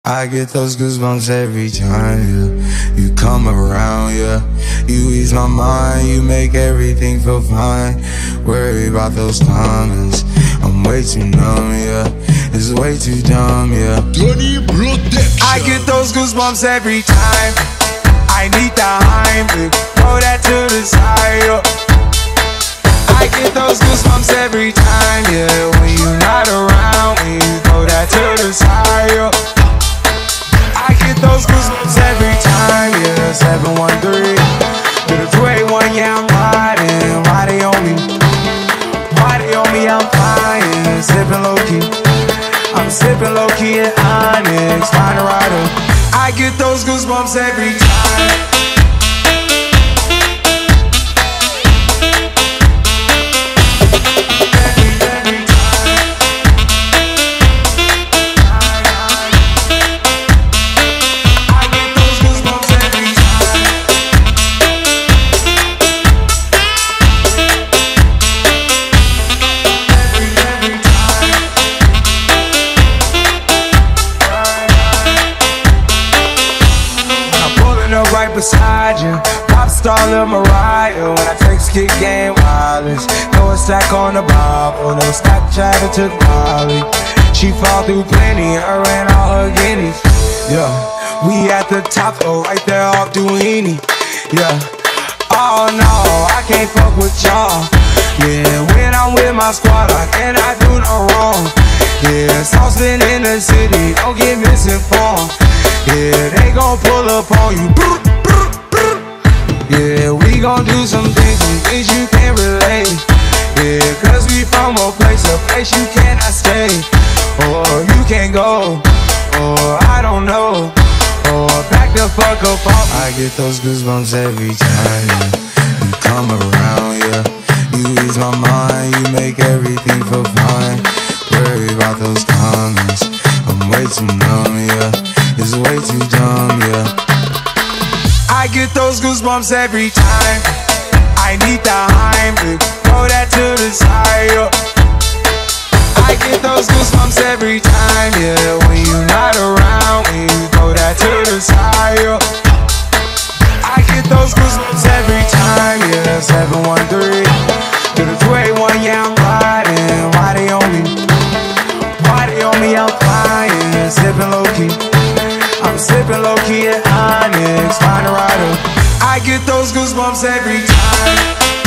I get those goosebumps every time, yeah. You come around, yeah. You ease my mind, you make everything feel fine. Worry about those comments, I'm way too numb, yeah. It's way too dumb, yeah. I get those goosebumps every time. I need the Heimlich, throw that to the side, yeah. I get those goosebumps every time, yeah. When you're not around, when you throw that to the side, yeah. I get those goosebumps every time, yeah. 713 to the 281, yeah, I'm riding. Why they on me? Why they on me? I'm flying, sipping low-key. I'm sipping low-key in Onyx, find a rider. I get those goosebumps every time. Right beside you, pop star Lil Mariah. When I text kick game wireless, throw a stack on the Bible, no Snapchat or took Molly. She fall through plenty, her and all her guineas. Yeah, we at the top, oh, right there off Duini. Yeah, oh no, I can't fuck with y'all. Yeah, when I'm with my squad, I cannot do no wrong. Yeah, saucepan in the city, don't get misinformed. Yeah, they gon' pull up on you. Yeah, we gon' do some things you can't relate. Yeah, cause we from a place you cannot stay. Or you can't go, or I don't know. Or back the fuck up off. I get those goosebumps every time, yeah. You come around, yeah. You ease my mind, you make everything feel fine. Worry about those comments, I'm way too numb, yeah. It's way too dumb, yeah. I get those goosebumps every time. I need the Heimlich, throw that to the side, yeah. I get those goosebumps every time, yeah. When you're not around, when you throw that to the side, yeah. I get those goosebumps every time, yeah. 713 to the 281, yeah, I'm riding. Why they on me? Why they on me? I'm flying, sipping low-key. I'm sipping low-key in Onyx, find a rider. I get those goosebumps every time.